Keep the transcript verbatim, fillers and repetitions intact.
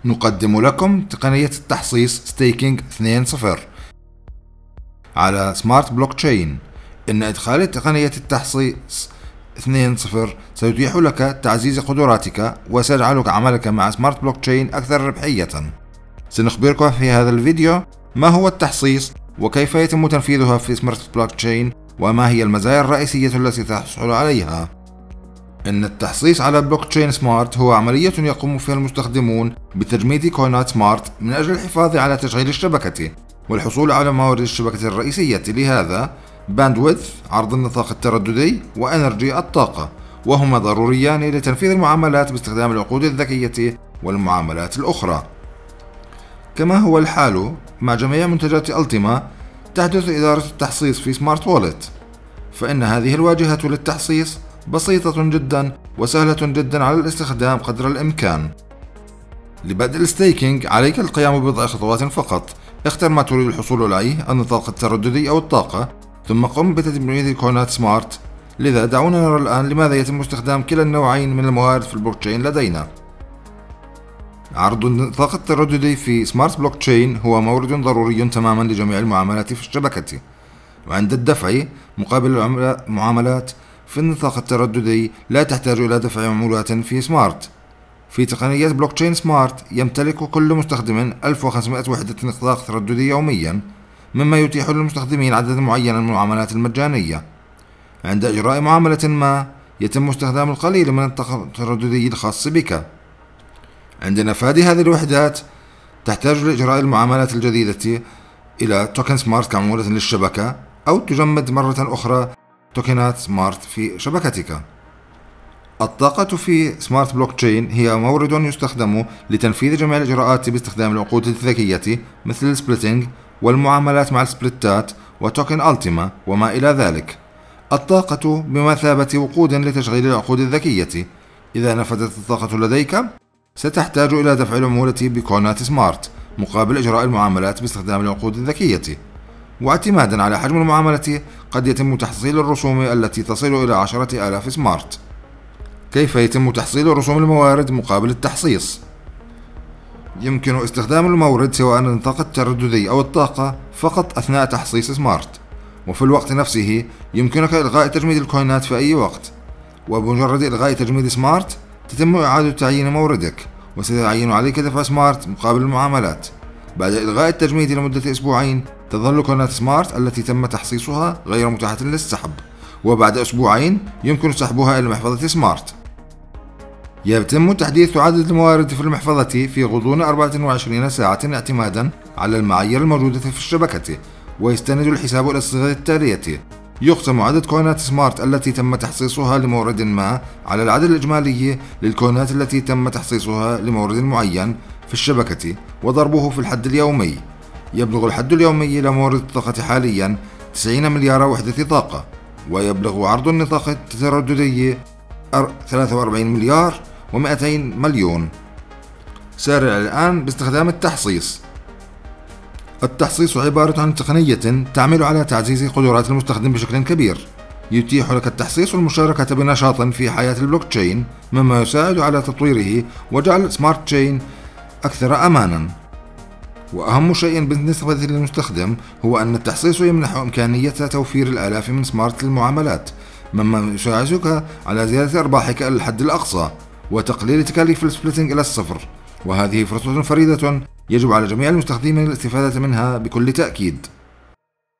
نقدم لكم تقنية التحصيص ستيكينج اثنين صفر على سمارت بلوك تشين. إن إدخال تقنية التحصيص اثنين صفر سيتيح لك تعزيز قدراتك وسيجعلك عملك مع سمارت بلوك تشين أكثر ربحية. سنخبركم في هذا الفيديو ما هو التحصيص وكيف يتم تنفيذها في سمارت بلوك تشين وما هي المزايا الرئيسية التي تحصل عليها. إن التحصيص على بلوك تشين سمارت هو عملية يقوم فيها المستخدمون بتجميد كوينات سمارت من أجل الحفاظ على تشغيل الشبكة والحصول على موارد الشبكة الرئيسية، لهذا باندويث عرض النطاق الترددي وإنرجي الطاقة، وهما ضروريان لتنفيذ المعاملات باستخدام العقود الذكية والمعاملات الأخرى. كما هو الحال مع جميع منتجات ألتيما، تحدث إدارة التحصيص في سمارت وولت، فإن هذه الواجهة للتحصيص بسيطة جدا وسهلة جدا على الاستخدام قدر الإمكان. لبدء الستيكينج عليك القيام ببضع خطوات فقط. اختر ما تريد الحصول عليه، النطاق الترددي أو الطاقة، ثم قم بتجميد كوينات سمارت. لذا دعونا نرى الآن لماذا يتم استخدام كلا النوعين من الموارد في البلوك تشين لدينا. عرض النطاق الترددي في سمارت بلوك تشين هو مورد ضروري تماما لجميع المعاملات في الشبكة، وعند الدفع مقابل المعاملات في النطاق الترددي لا تحتاج إلى دفع عمولات في سمارت. في تقنية بلوك تشين سمارت يمتلك كل مستخدم ألف وخمسمائة وحدة نطاق ترددي يوميا، مما يتيح للمستخدمين عددا معينا من المعاملات المجانية. عند إجراء معاملة ما يتم استخدام القليل من النطاق الترددي الخاص بك. عند نفاذ هذه الوحدات تحتاج لإجراء المعاملات الجديدة إلى توكن سمارت كعمولة للشبكة، أو تجمد مرة أخرى توكنات سمارت في شبكتك. الطاقة في سمارت بلوك تشين هي مورد يستخدم لتنفيذ جميع الإجراءات باستخدام العقود الذكية مثل السبليتنج والمعاملات مع السبليتات وتوكن ألتيما وما إلى ذلك. الطاقة بمثابة وقود لتشغيل العقود الذكية. إذا نفذت الطاقة لديك ستحتاج إلى دفع العمولة بكوينات سمارت مقابل إجراء المعاملات باستخدام العقود الذكية، واعتمادا على حجم المعاملة قد يتم تحصيل الرسوم التي تصل إلى عشرة آلاف سمارت. كيف يتم تحصيل رسوم الموارد مقابل التحصيص؟ يمكن استخدام المورد سواء النطاق الترددي أو الطاقة فقط أثناء تحصيص سمارت، وفي الوقت نفسه يمكنك إلغاء تجميد الكوينات في أي وقت، وبمجرد إلغاء تجميد سمارت تتم إعادة تعيين موردك، وسيتعين عليك دفع سمارت مقابل المعاملات. بعد إلغاء التجميد لمدة أسبوعين تظل كوينات سمارت التي تم تحصيصها غير متاحة للسحب، وبعد أسبوعين يمكن سحبها إلى محفظة سمارت. يتم تحديث عدد الموارد في المحفظة في غضون أربعة وعشرين ساعة اعتمادا على المعايير الموجودة في الشبكة، ويستند الحساب إلى الصيغة التالية: يقسم عدد كوينات سمارت التي تم تحصيصها لمورد ما على العدد الإجمالي للكوينات التي تم تحصيصها لمورد معين في الشبكة وضربه في الحد اليومي. يبلغ الحد اليومي لمورد الطاقة حاليا تسعين مليار وحدة طاقة، ويبلغ عرض النطاق الترددي ثلاثة وأربعين مليار ومئتين مليون. سارع الآن باستخدام التحصيص. التحصيص عبارة عن تقنية تعمل على تعزيز قدرات المستخدم بشكل كبير. يتيح لك التحصيص والمشاركة بنشاط في حياة البلوك تشين، مما يساعد على تطويره وجعل سمارت تشين أكثر أمانا. وأهم شيء بالنسبة للمستخدم هو أن التحصيص يمنح إمكانية توفير الآلاف من سمارت للمعاملات، مما يساعدك على زيادة أرباحك إلى الحد الأقصى وتقليل تكاليف السبليتنج إلى الصفر. وهذه فرصة فريدة يجب على جميع المستخدمين الاستفادة منها بكل تأكيد.